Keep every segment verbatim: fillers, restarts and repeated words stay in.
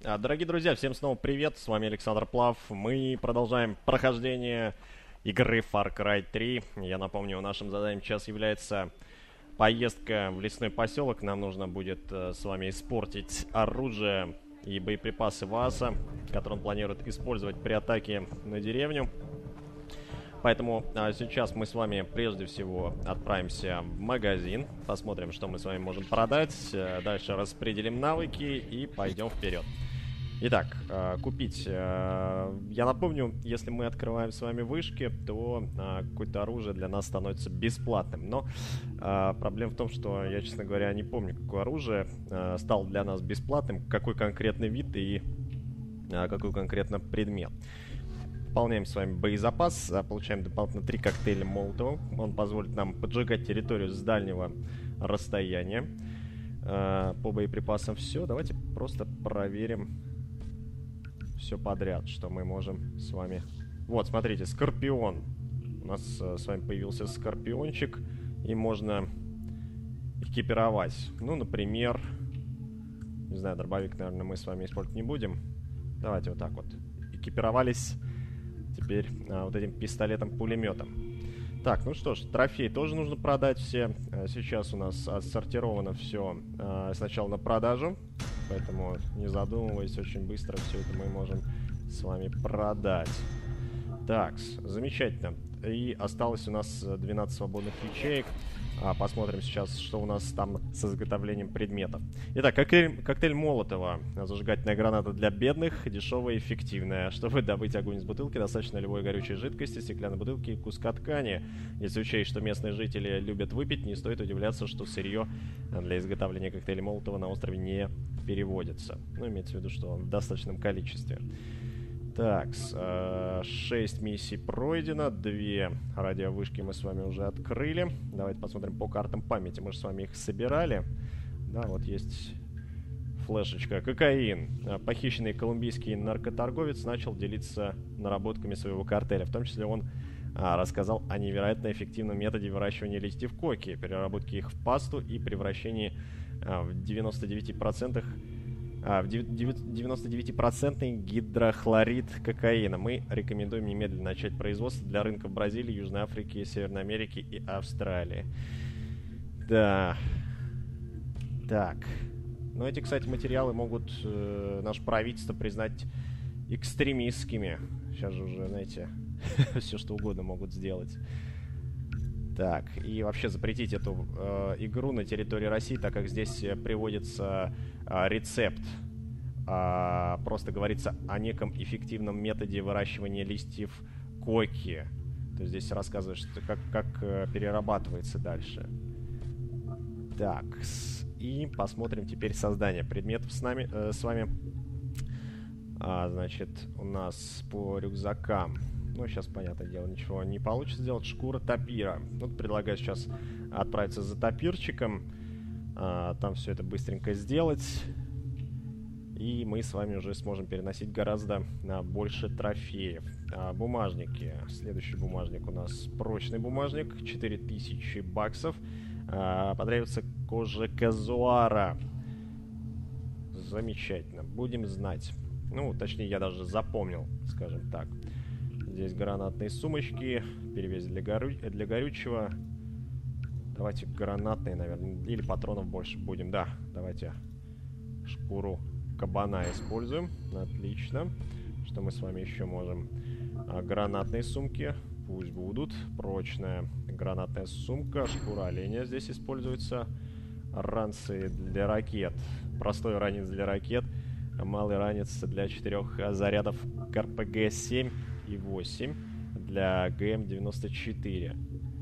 А, Дорогие друзья, всем снова привет, с вами Александр Плав. Мы продолжаем прохождение игры Far Cry три. Я напомню, нашим заданием сейчас является поездка в лесной поселок. Нам нужно будет э, с вами испортить оружие и боеприпасы ВААСа, которые он планирует использовать при атаке на деревню. Поэтому а, сейчас мы с вами прежде всего отправимся в магазин, посмотрим, что мы с вами можем продать, а, дальше распределим навыки и пойдем вперед. Итак, а, купить. А, я напомню, если мы открываем с вами вышки, то а, какое-то оружие для нас становится бесплатным. Но а, проблема в том, что я, честно говоря, не помню, какое оружие а, стало для нас бесплатным, какой конкретный вид и а, какой конкретно предмет. Пополняем с вами боезапас, получаем дополнительно три коктейля Молотова. Он позволит нам поджигать территорию с дальнего расстояния. По боеприпасам все. Давайте просто проверим все подряд, что мы можем с вами... Вот, смотрите, Скорпион. У нас с вами появился Скорпиончик, и можно экипировать. Ну, например, не знаю, дробовик, наверное, мы с вами использовать не будем. Давайте вот так вот. Экипировались теперь а, вот этим пистолетом-пулеметом. Так, ну что ж, трофеи тоже нужно продать все. А, сейчас у нас отсортировано все а, сначала на продажу, поэтому, не задумываясь, очень быстро все это мы можем с вами продать. Так, замечательно. И осталось у нас двенадцать свободных ячеек. А, посмотрим сейчас, что у нас там с изготовлением предметов. Итак, коктейль, коктейль Молотова. Зажигательная граната для бедных, дешевая и эффективная. Чтобы добыть огонь из бутылки, достаточно любой горючей жидкости, стеклянной бутылки и куска ткани. Если учесть, что местные жители любят выпить, не стоит удивляться, что сырье для изготовления коктейля Молотова на острове не переводится. Ну, имеется в виду, что в достаточном количестве. Так, шесть миссий пройдено, две радиовышки мы с вами уже открыли. Давайте посмотрим по картам памяти, мы же с вами их собирали. Да, вот есть флешечка. Кокаин. Похищенный колумбийский наркоторговец начал делиться наработками своего картеля. В том числе он а, рассказал о невероятно эффективном методе выращивания листьев коки, переработки их в пасту и превращении а, в девяноста девяти процентах А, в девяносто девять процентов гидрохлорид кокаина. Мы рекомендуем немедленно начать производство для рынков Бразилии, Южной Африки, Северной Америки и Австралии. Да. Так. Но эти, кстати, материалы могут э, наше правительство признать экстремистскими. Сейчас же уже, знаете, все что угодно могут сделать. Так, и вообще запретить эту э, игру на территории России, так как здесь приводится э, рецепт. Э, просто говорится о неком эффективном методе выращивания листьев коки. То есть здесь рассказывается, как, как э, перерабатывается дальше. Так, и посмотрим теперь создание предметов с, нами, э, с вами. А, значит, у нас по рюкзакам... Ну, сейчас, понятное дело, ничего не получится сделать. Шкура тапира. Вот предлагаю сейчас отправиться за тапирчиком. А, там все это быстренько сделать. И мы с вами уже сможем переносить гораздо а, больше трофеев. А, бумажники. Следующий бумажник у нас прочный бумажник. четыре тысячи баксов. А, потребуется кожа казуара. Замечательно. Будем знать. Ну, точнее, я даже запомнил, скажем так. Здесь гранатные сумочки, перевес для, горю... для горючего. Давайте гранатные, наверное, или патронов больше будем. Да, давайте шкуру кабана используем. Отлично. Что мы с вами еще можем? А, гранатные сумки, пусть будут. Прочная гранатная сумка, шкура оленя здесь используется. Ранцы для ракет. Простой ранец для ракет. Малый ранец для четырех зарядов ка пэ гэ семь и восемь для гэ эм девяносто четыре.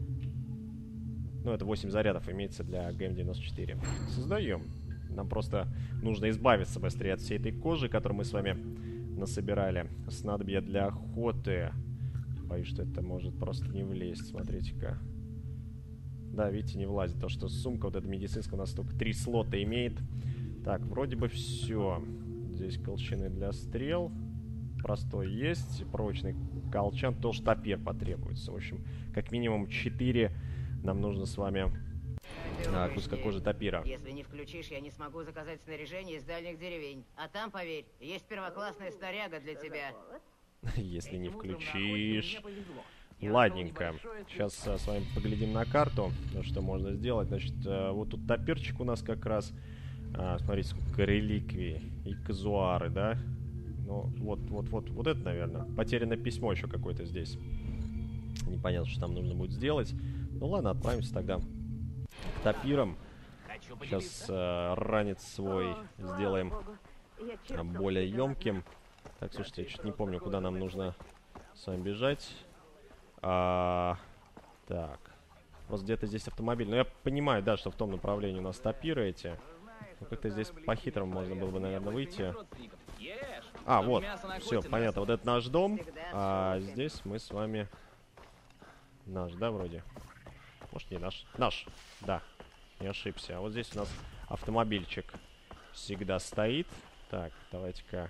Ну, это восемь зарядов имеется для гэ эм девяносто четыре. Создаем. Нам просто нужно избавиться быстрее от всей этой кожи, которую мы с вами насобирали. Снадобья для охоты. Боюсь, что это может просто не влезть. Смотрите-ка. Да, видите, не влазит. То, что сумка вот эта медицинская у нас только три слота имеет. Так, вроде бы все. Здесь колчаны для стрел. Простой есть. Прочный колчан. Тоже тапир потребуется. В общем, как минимум четыре нам нужно с вами А, куска кожи тапира. Если не включишь, я не смогу заказать снаряжение из дальних деревень. А там, поверь, есть первоклассная снаряга для тебя. Если не включишь... Ладненько. Сейчас а, с вами поглядим на карту, что можно сделать. Значит, а, вот тут топирчик у нас как раз. А, смотрите, сколько реликвий и казуары, да? Ну, вот, вот, вот, вот это, наверное. Потерянное письмо еще какое-то здесь. Непонятно, что там нужно будет сделать. Ну ладно, отправимся тогда к топирам. Сейчас а, ранец свой сделаем а, более емким. Так, слушайте, я что-то не помню, куда нам нужно с вами бежать. А, так. Вот где-то здесь автомобиль. Но я понимаю, да, что в том направлении у нас топиры эти. Ну, как-то здесь по-хитрому можно было бы, наверное, выйти. А, вот. Все, понятно. Вот это наш дом. А здесь мы с вами... Наш, да, вроде? Может, не наш? Наш. Да. Не ошибся. А вот здесь у нас автомобильчик всегда стоит. Так, давайте-ка...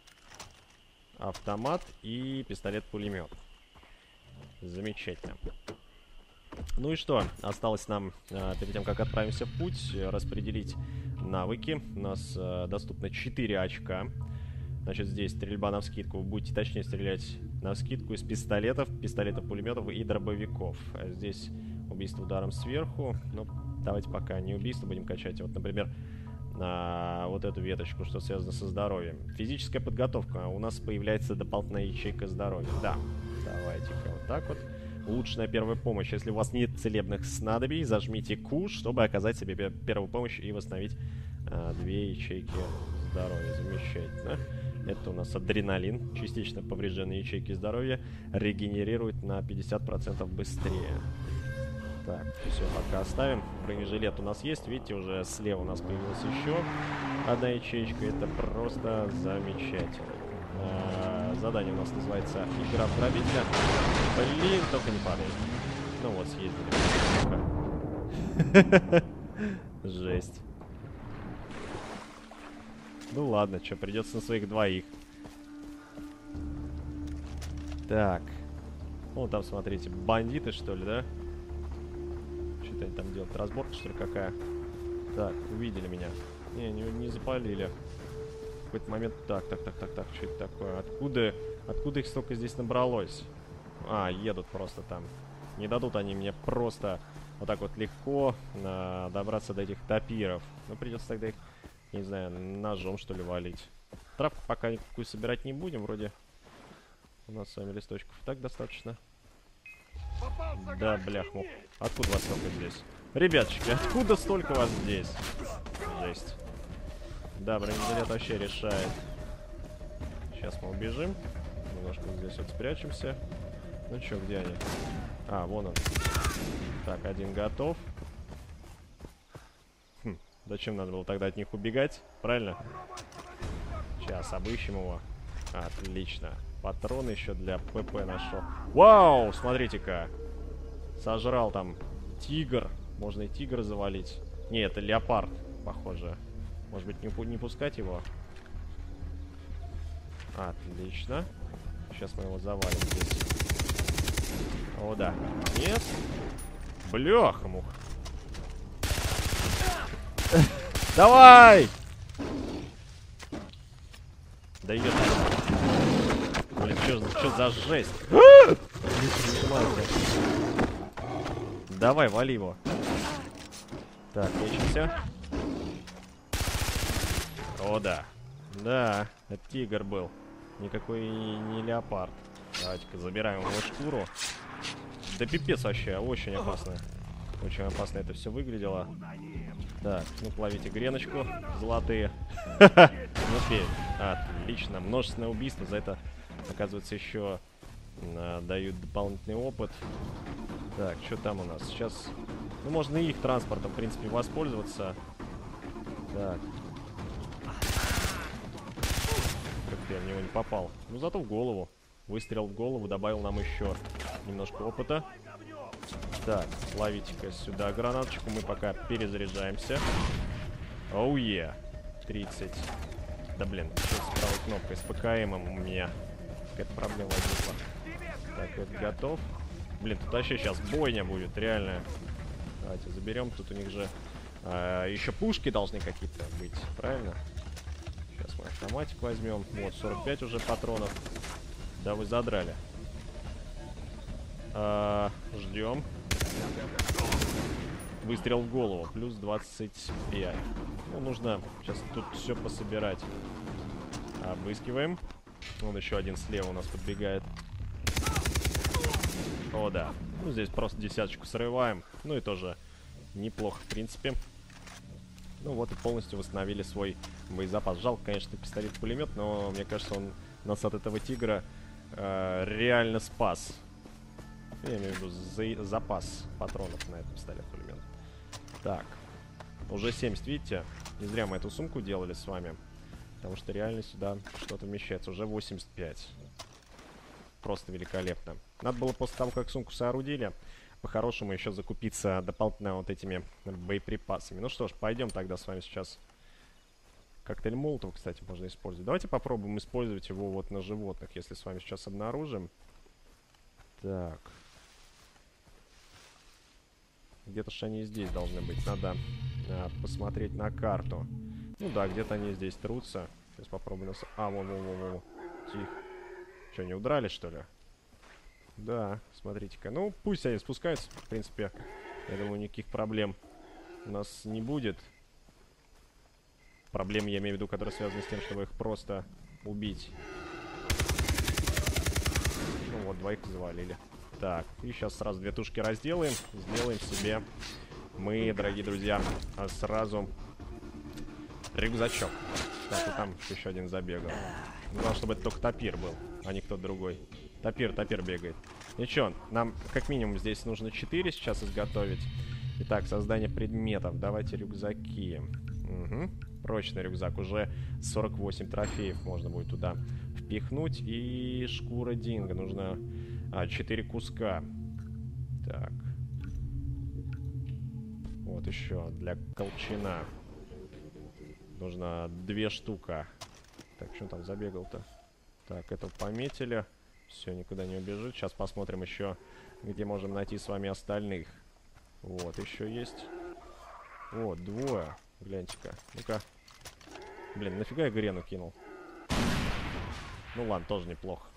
Автомат и пистолет-пулемет. Замечательно. Ну и что? Осталось нам, а, перед тем, как отправимся в путь, распределить навыки. У нас а, доступно четыре очка. Значит, здесь стрельба навскидку. Вы будете точнее стрелять навскидку из пистолетов, пистолетов-пулеметов и дробовиков. А здесь убийство ударом сверху. Ну, давайте пока не убийство будем качать. Вот, например, на вот эту веточку, что связано со здоровьем. Физическая подготовка. У нас появляется дополнительная ячейка здоровья. Да. Давайте-ка вот так вот. Улучшенная первая помощь. Если у вас нет целебных снадобий, зажмите Q, чтобы оказать себе первую помощь и восстановить а, две ячейки здоровья. Замечательно. Это у нас адреналин. Частично поврежденные ячейки здоровья регенерируют на пятьдесят процентов быстрее. Так, все, пока оставим. Бронежилет у нас есть. Видите, уже слева у нас появилась еще одна ячейка. Это просто замечательно. А, задание у нас называется «Игра в грабителя». Блин, только не падай. Ну вот, съездили. Жесть. Ну ладно, что, придется на своих двоих. Так. Вон там, смотрите, бандиты, что ли, да? Что-то они там делают. Разборка, что ли, какая? Так, увидели меня. Не, не, не запалили. В какой-то момент... Так, так, так, так, так, что это такое? Откуда, откуда их столько здесь набралось? А, едут просто там. Не дадут они мне просто вот так вот легко а, добраться до этих топиров. Ну, придется тогда их, не знаю, ножом, что ли, валить. Травку пока никакую собирать не будем, вроде. У нас с вами листочков так достаточно. Да, бляхму. Откуда вас столько здесь? Ребяточки, откуда столько вас здесь? Жесть. Да, бронежилет вообще решает. Сейчас мы убежим. Немножко вот здесь вот спрячемся. Ну чё, где они? А, вон он. Так, один готов. Хм, зачем надо было тогда от них убегать? Правильно? Сейчас обыщем его. Отлично. Патроны еще для ПП нашел. Вау, смотрите-ка. Сожрал там тигр. Можно и тигра завалить. Не, это леопард, похоже. Может быть, не, не пускать его? Отлично. Сейчас мы его завалим здесь. О, да. Нет. Бляха-мух. Давай! Да идет. Блин, что за жесть? Давай, вали его. Так, лечимся. О, да. Да, это тигр был. Никакой не леопард. Давайте-ка забираем его шкуру. Да пипец вообще, очень опасно. Очень опасно это все выглядело. Так, ну ловите греночку. Золотые. Не успею. Отлично. Множественное убийство. За это, оказывается, еще а, дают дополнительный опыт. Так, что там у нас? Сейчас... Ну, можно и их транспортом, в принципе, воспользоваться. Так. Как я в него не попал. Ну, зато в голову. Выстрел в голову добавил нам еще немножко опыта. Так, ловите-ка сюда гранаточку. Мы пока перезаряжаемся. Оу, е. тридцать. Да, блин, что с правой кнопкой? С ПКМ у меня какая-то проблема возникла. Так, вот готов. Блин, тут вообще сейчас бойня будет, реально. Давайте заберем. Тут у них же э, еще пушки должны какие-то быть, правильно? Сейчас мы автоматик возьмем. Вот, сорок пять уже патронов. Да вы задрали. А, ждем. Выстрел в голову. Плюс двадцать пять. Ну, нужно сейчас тут все пособирать. Обыскиваем. Вон еще один слева у нас подбегает. О, да. Ну, здесь просто десяточку срываем. Ну, и тоже неплохо, в принципе. Ну, вот и полностью восстановили свой боезапас. Жалко, конечно, пистолет-пулемет, но мне кажется, он нас от этого тигра э, реально спас. Я имею в виду за запас патронов на этот пистолет-пулемет. Так. Уже семьдесят, видите? Не зря мы эту сумку делали с вами. Потому что реально сюда что-то вмещается. Уже восемьдесят пять. Просто великолепно. Надо было после того, как сумку соорудили, по-хорошему еще закупиться дополнительно вот этими боеприпасами. Ну что ж, пойдем тогда с вами сейчас. Коктейль Молотова, кстати, можно использовать. Давайте попробуем использовать его вот на животных, если с вами сейчас обнаружим. Так. Где-то же они здесь должны быть. Надо а, посмотреть на карту. Ну да, где-то они здесь трутся. Сейчас попробуем нас... А, вон, вон, вон, вон. Тихо. Что, не удрали, что ли? Да, смотрите-ка. Ну, пусть они спускаются. В принципе, я думаю, никаких проблем у нас не будет. Проблемы, я имею в виду, которые связаны с тем, чтобы их просто убить. Ну вот, двоих завалили. Так, и сейчас сразу две тушки разделаем. Сделаем себе мы, дорогие друзья, сразу рюкзачок. Так, и там еще один забегал. Главное, чтобы это только тапир был, а не кто-то другой. Тапир, тапир бегает. Ничего, нам как минимум здесь нужно четыре сейчас изготовить. Итак, создание предметов. Давайте рюкзаки. Угу. Прочный рюкзак. Уже сорок восемь трофеев можно будет туда впихнуть. И шкура динго. Нужно а, четыре куска. Так. Вот еще для колчана. Нужно две штука. Так, что он там забегал-то? Так, это пометили. Все, никуда не убежит. Сейчас посмотрим еще, где можем найти с вами остальных. Вот, еще есть. Вот, двое. Гляньте-ка. Ну-ка. Блин, нафига я Грену кинул? Ну ладно, тоже неплохо.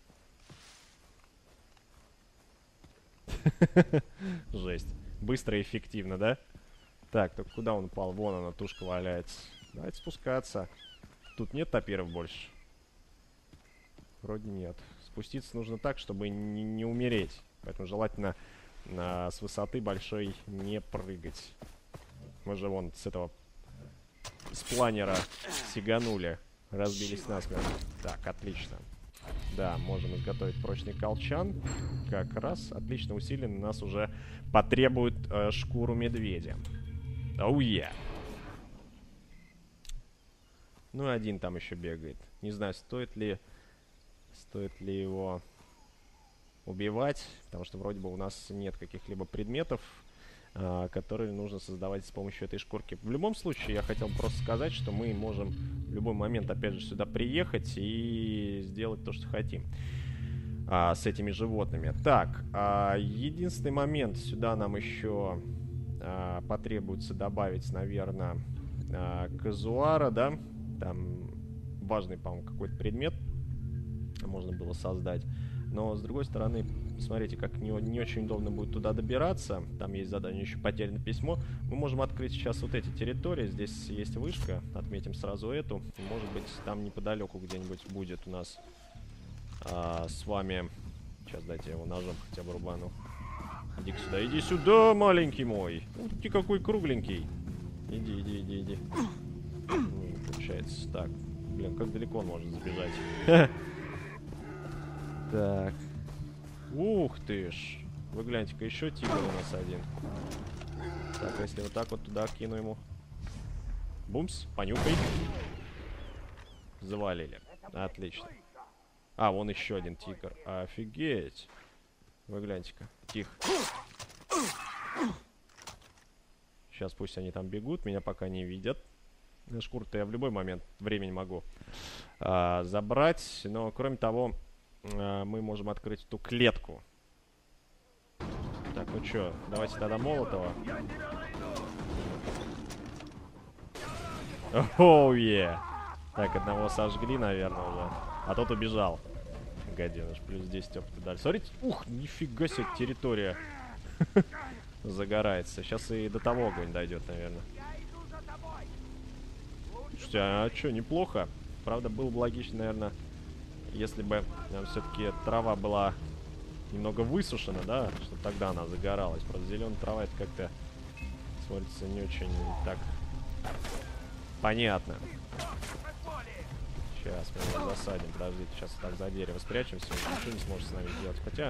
Жесть. Быстро и эффективно, да? Так, так куда он упал? Вон она, тушка валяется. Давайте спускаться. Тут нет тапиров больше? Вроде нет. Спуститься нужно так, чтобы не, не умереть. Поэтому желательно а, с высоты большой не прыгать. Мы же вон с этого... С планера сиганули. Разбились насмерть. Так, отлично. Да, можем изготовить прочный колчан. Как раз отлично усилен. Нас уже потребует э, шкуру медведя. Оу, yeah. Ну и один там еще бегает. Не знаю, стоит ли... Стоит ли его убивать. Потому что вроде бы у нас нет каких-либо предметов, э, которые нужно создавать с помощью этой шкурки. В любом случае, я хотел просто сказать, что мы можем в любой момент, опять же, сюда приехать и сделать то, что хотим а, с этими животными. Так, а, единственный момент, сюда нам еще а, потребуется добавить, наверное, а, казуара, да? Там важный, по-моему, какой-то предмет можно было создать. Но, с другой стороны, смотрите, как не, не очень удобно будет туда добираться. Там есть задание еще «Потеряно письмо». Мы можем открыть сейчас вот эти территории. Здесь есть вышка. Отметим сразу эту. Может быть, там неподалеку где-нибудь будет у нас а, с вами... Сейчас дайте я его ножом хотя бы рубану. Иди сюда, иди сюда, маленький мой. Ну, ты какой кругленький. Иди, иди, иди, иди. Не получается. Так, блин, как далеко он может забежать? Так. Ух ты ж. Вы гляньте-ка, еще тигр у нас один. Так, а если вот так вот туда кину ему. Бумс, понюхай. Завалили. Отлично. А, вон еще один тигр. Офигеть. Вы гляньте-ка. Тихо. Сейчас пусть они там бегут, меня пока не видят. Шкуру-то я в любой момент времени могу а, забрать. Но, кроме того, мы можем открыть эту клетку. Так, Так, ну чё, давайте тогда Молотова. Оу, е. Так, одного сожгли, наверное, уже. А тот убежал. Гаденыш, плюс десять опыта дали. Смотрите, ух, нифига себе территория. Загорается. Сейчас и до того огонь дойдет, наверное. Слушайте, а что, неплохо. Правда, было бы логично, наверное, если бы все-таки трава была немного высушена, да, чтобы тогда она загоралась. Просто зеленая трава, это как-то смотрится не очень так понятно. Сейчас мы его засадим. Подождите, сейчас так за дерево спрячемся. Он ничего не сможет с нами сделать. Хотя...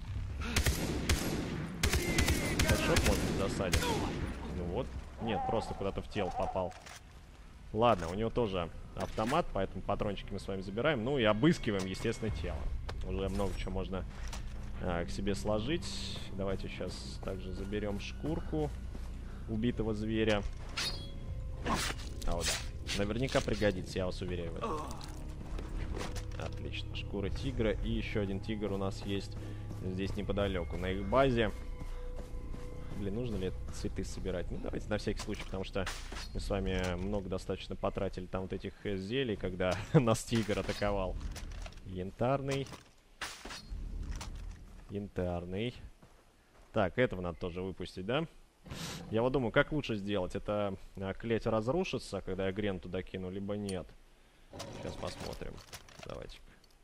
Хэдшот может засадить. Ну вот. Нет, просто куда-то в тело попал. Ладно, у него тоже автомат, поэтому патрончики мы с вами забираем. Ну и обыскиваем, естественно, тело. Уже много чего можно а, к себе сложить. Давайте сейчас также заберем шкурку убитого зверя. А вот да. Наверняка пригодится, я вас уверяю в этом. Отлично. Шкура тигра. И еще один тигр у нас есть здесь неподалеку, на их базе. Блин, нужно ли цветы собирать? Ну, давайте на всякий случай, потому что мы с вами много достаточно потратили там вот этих зелий, когда нас тигр атаковал. Янтарный. Янтарный. Так, этого надо тоже выпустить, да? Я вот думаю, как лучше сделать? Это а, клеть разрушится, когда я грен туда кину, либо нет. Сейчас посмотрим. Давайте.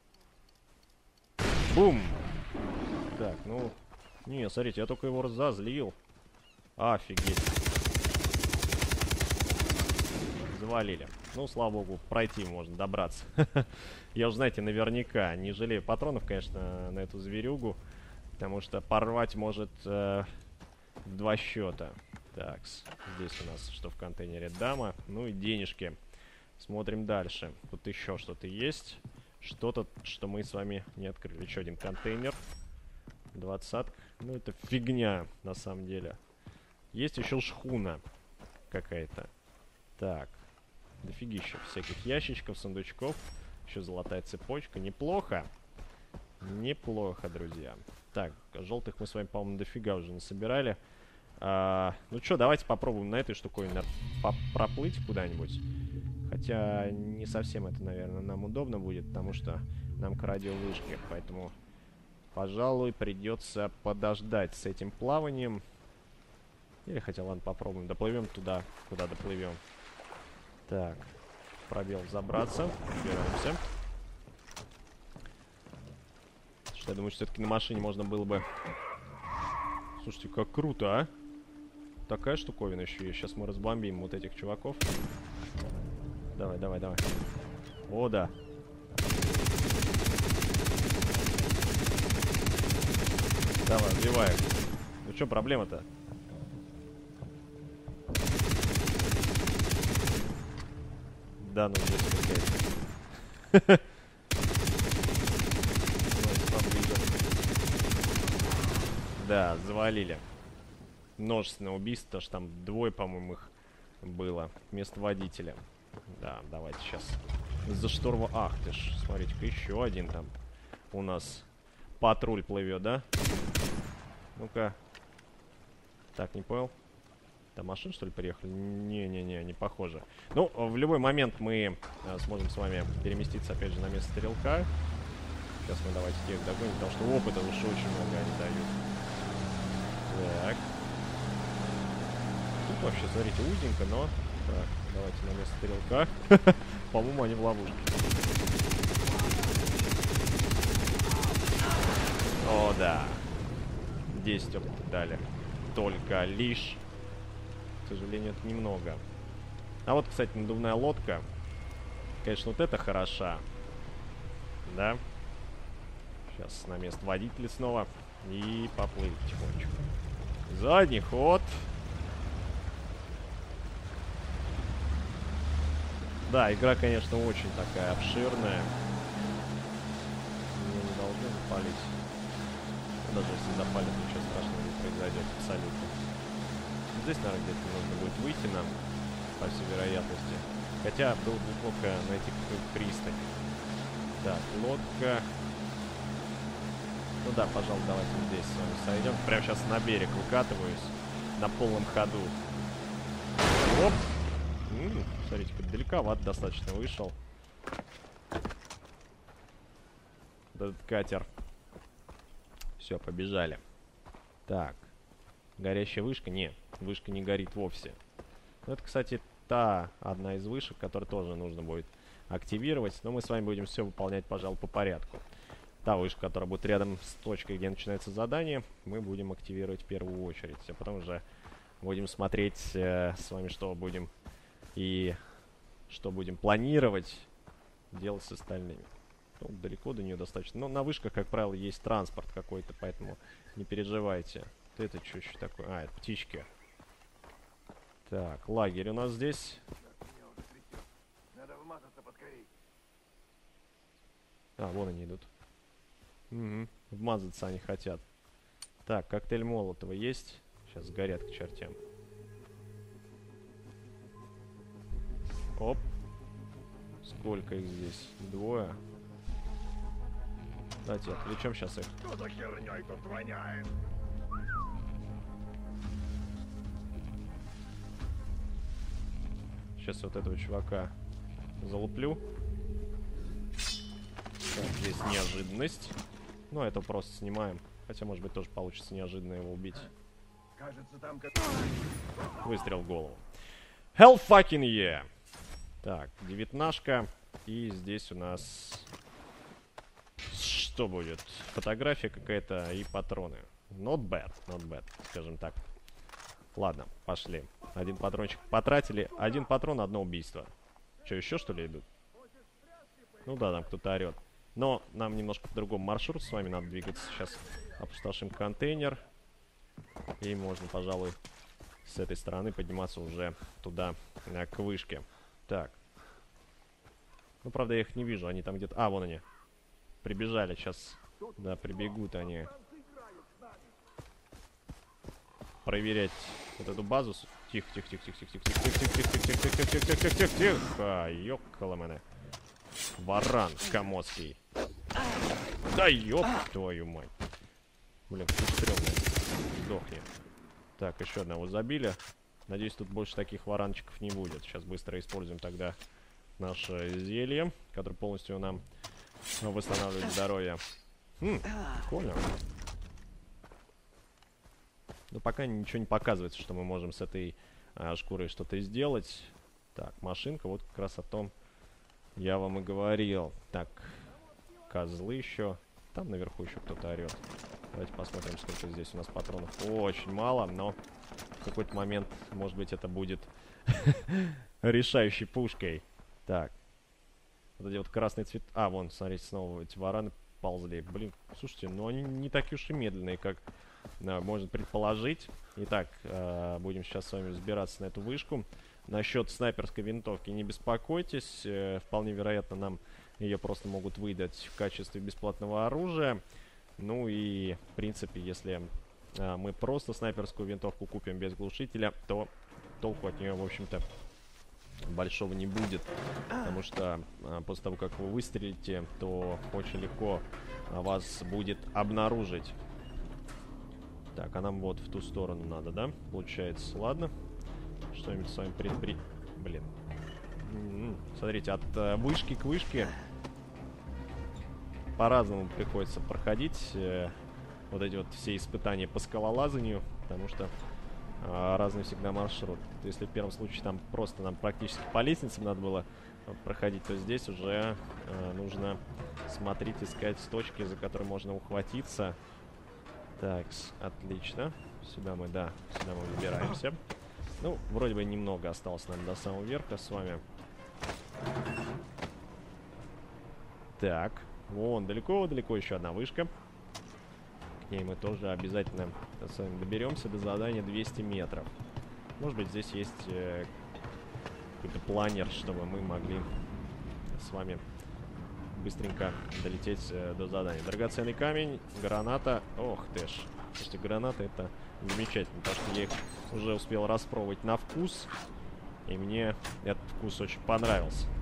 Бум! Так, ну... Не, смотрите, я только его разозлил. Офигеть. Завалили. Ну, слава богу, пройти можно, добраться. Я уже, знаете, наверняка не жалею патронов, конечно, на эту зверюгу. Потому что порвать может э, в два счета. Так, здесь у нас что в контейнере? Дама. Ну и денежки. Смотрим дальше. Тут еще что-то есть. Что-то, что мы с вами не открыли. Еще один контейнер. Двадцатка. Ну, это фигня, на самом деле. Есть еще шхуна какая-то. Так. Дофигища всяких ящичков, сундучков. Еще золотая цепочка. Неплохо. Неплохо, друзья. Так, желтых мы с вами, по-моему, дофига уже насобирали. А, ну что, давайте попробуем на этой штуковине проплыть куда-нибудь. Хотя не совсем это, наверное, нам удобно будет, потому что нам к радиовышке. Поэтому... Пожалуй, придется подождать с этим плаванием. Или хотя, ладно, попробуем. Доплывем туда, куда доплывем. Так, пробел забраться. Убираемся. Что я думаю, все-таки на машине можно было бы... Слушайте, как круто, а? Такая штуковина еще есть. Сейчас мы разбомбим вот этих чуваков. Давай, давай, давай. О, да. Давай, сбиваем. Ну что, проблема-то? Да, ну здесь какая-то. Да, завалили. Множественное убийство, потому что там двое, по-моему, их было вместо водителя. Да, давайте сейчас. За шторма. Ах ты ж, смотрите-ка, еще один там у нас патруль плывет, да? Ну-ка. Так, не понял. Там машины, что ли, приехали? Не-не-не, не похоже. Ну, в любой момент мы а, сможем с вами переместиться, опять же, на место стрелка. Сейчас мы давайте тех догоним, потому что опыта уж очень много они дают. Так. Тут вообще, смотрите, узенько, но... Так, давайте на место стрелка. По-моему, они в ловушке. О, да. десять опыта дали. Только лишь. К сожалению, это немного. А вот, кстати, надувная лодка. Конечно, вот это хороша. Да. Сейчас на место водителя снова. И поплыли потихонечку. Задний ход. Да, игра, конечно, очень такая обширная. Мне не должны запалить. Даже если запалит, ничего страшного не произойдет абсолютно. Здесь, наверное, где-то нужно будет выйти нам, по всей вероятности. Хотя было бы неплохо найти какую-то пристань. Так, лодка. Ну да, пожалуй, давайте здесь с вами сойдем. Прямо сейчас на берег выкатываюсь. На полном ходу. Оп! М-м, смотрите-ка, далековато достаточно вышел. Этот катер. Все, побежали. Так. Горящая вышка? Не, вышка не горит вовсе. Ну, это, кстати, та одна из вышек, которую тоже нужно будет активировать. Но мы с вами будем все выполнять, пожалуй, по порядку. Та вышка, которая будет рядом с точкой, где начинается задание, мы будем активировать в первую очередь. А потом уже будем смотреть э, с вами, что будем и что будем планировать делать с остальными. Ну, далеко до нее достаточно. Но на вышках, как правило, есть транспорт какой-то, поэтому не переживайте. Это что еще такое? А, это птички. Так, лагерь у нас здесь. А, вон они идут. Угу. Вмазаться они хотят. Так, коктейль Молотова есть. Сейчас сгорят к чертям. Оп. Сколько их здесь? Двое. Давайте отвлечем сейчас их. Что за хернёй тут воняет? Сейчас вот этого чувака залуплю. Так, здесь неожиданность. Ну, это просто снимаем. Хотя, может быть, тоже получится неожиданно его убить. Кажется, там как... Выстрел в голову. Hell fucking yeah! Так, девятнашка. И здесь у нас... Что будет? Фотография какая-то и патроны. Not bad, not bad, скажем так. Ладно, пошли. Один патрончик потратили. Один патрон, одно убийство. Что, еще что ли идут? Ну да, там кто-то орет. Но нам немножко по другому маршруту с вами надо двигаться. Сейчас опустошим контейнер. И можно, пожалуй, с этой стороны подниматься уже туда, к вышке. Так. Ну, правда, я их не вижу. Они там где-то... А, вон они. Прибежали сейчас. Да, прибегут они. Проверять вот эту базу. Тихо, тихо, тихо, тихо, тихо, тихо, тихо, тихо, тихо, тихо, тихо, тихо, тихо, тихо, тихо, тихо. Ёккало мене. Варан комодский. Да ёб твою мать. Блин, тут стрёмно. Сдохни. Так, еще одного забили. Надеюсь, тут больше таких варанчиков не будет. Сейчас быстро используем тогда наше зелье, которое полностью нам восстанавливает здоровье. Хм, прикольно. Но пока ничего не показывается, что мы можем с этой а, шкурой что-то сделать. Так, машинка, вот как раз о том я вам и говорил. Так, козлы еще. Там наверху еще кто-то орет. Давайте посмотрим, сколько здесь у нас патронов. Очень мало, но в какой-то момент, может быть, это будет решающей пушкой. Так. Вот эти вот красные цвет... А, вон, смотрите, снова эти вараны ползли. Блин, слушайте, ну они не такие уж и медленные, как да, можно предположить. Итак, э, будем сейчас с вами взбираться на эту вышку. Насчет снайперской винтовки не беспокойтесь. Э, вполне вероятно, нам ее просто могут выдать в качестве бесплатного оружия. Ну и, в принципе, если э, мы просто снайперскую винтовку купим без глушителя, то толку от нее, в общем-то, большого не будет. Потому что э, после того, как вы выстрелите, то очень легко э, вас будет обнаружить. Так, а нам вот в ту сторону надо, да? Получается, ладно. Что-нибудь с вами предпри... Блин. М-м-м. Смотрите, от э, вышки к вышке по-разному приходится проходить э, вот эти вот все испытания по скалолазанию, потому что э, разный всегда маршрут. Если в первом случае там просто нам практически по лестницам надо было проходить, то здесь уже э, нужно смотреть, искать точки, за которые можно ухватиться. Так, отлично. Сюда мы, да, сюда мы выбираемся. Ну, вроде бы немного осталось нам до самого верха с вами. Так, вон далеко-далеко еще одна вышка. К ней мы тоже обязательно с вами доберемся до задания двести метров. Может быть, здесь есть э, какой-то планер, чтобы мы могли с вами быстренько долететь э, до задания. Драгоценный камень, граната. Ох ты ж. Слушайте, граната это замечательно, потому что я их уже успел распробовать на вкус. И мне этот вкус очень понравился.